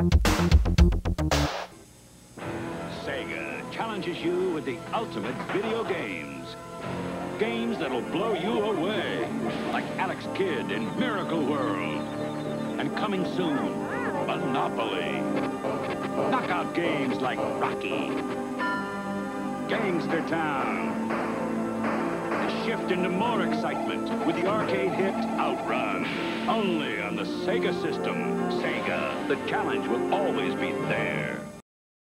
Sega challenges you with the ultimate video games. Games that'll blow you away, like Alex Kidd in Miracle World. And coming soon, Monopoly. Knockout games like Rocky. Gangster Town. And shift into more excitement with the arcade hit Outrun. Only on the Sega system. Sega, the challenge will always be there.